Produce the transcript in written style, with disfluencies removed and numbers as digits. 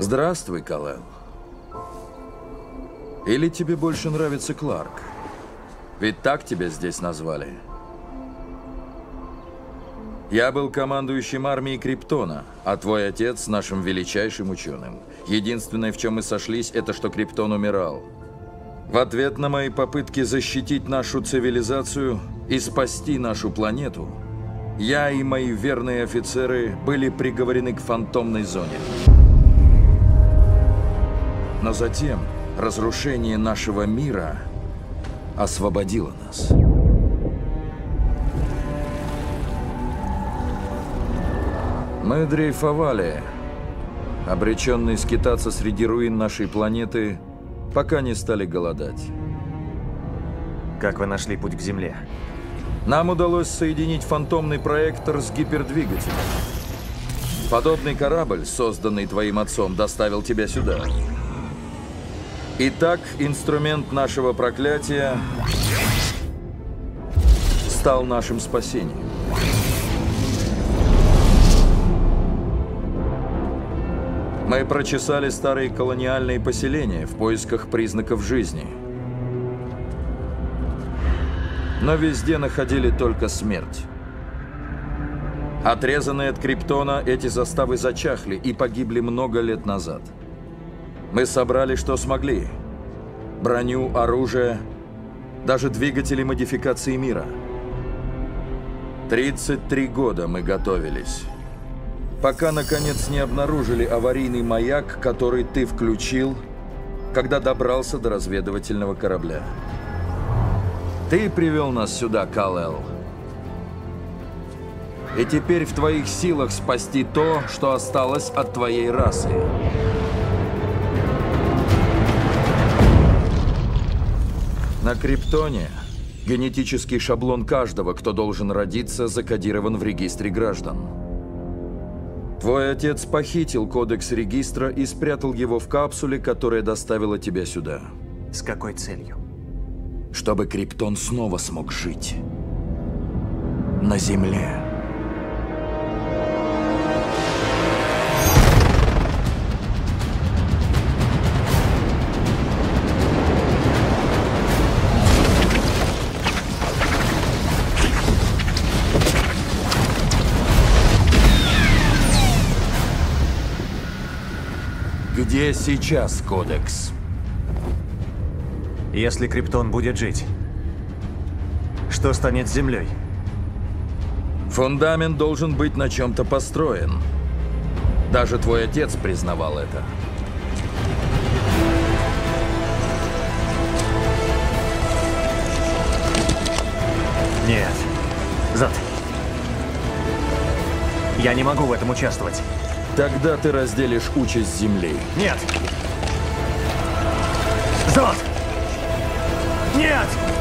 Здравствуй, Калел. Или тебе больше нравится Кларк? Ведь так тебя здесь назвали. Я был командующим армией Криптона, а твой отец нашим величайшим ученым. Единственное, в чем мы сошлись, это что Криптон умирал. В ответ на мои попытки защитить нашу цивилизацию и спасти нашу планету, я и мои верные офицеры были приговорены к фантомной зоне. Но затем разрушение нашего мира освободило нас. Мы дрейфовали, обреченные скитаться среди руин нашей планеты, пока не стали голодать. Как вы нашли путь к Земле? Нам удалось соединить фантомный проектор с гипердвигателем. Подобный корабль, созданный твоим отцом, доставил тебя сюда. Итак, инструмент нашего проклятия стал нашим спасением. Мы прочесали старые колониальные поселения в поисках признаков жизни. Но везде находили только смерть. Отрезанные от Криптона, эти заставы зачахли и погибли много лет назад. Мы собрали, что смогли. Броню, оружие, даже двигатели модификации мира. 33 года мы готовились. Пока, наконец, не обнаружили аварийный маяк, который ты включил, когда добрался до разведывательного корабля. Ты привел нас сюда, Калел. И теперь в твоих силах спасти то, что осталось от твоей расы. На Криптоне генетический шаблон каждого, кто должен родиться, закодирован в регистре граждан. Твой отец похитил кодекс регистра и спрятал его в капсуле, которая доставила тебя сюда. С какой целью? Чтобы Криптон снова смог жить. На Земле. Где сейчас кодекс? Если Криптон будет жить, что станет с Землей? Фундамент должен быть на чем-то построен. Даже твой отец признавал это. Нет. Зод. Я не могу в этом участвовать. Тогда ты разделишь участь Земли. Нет! Зод! Нет!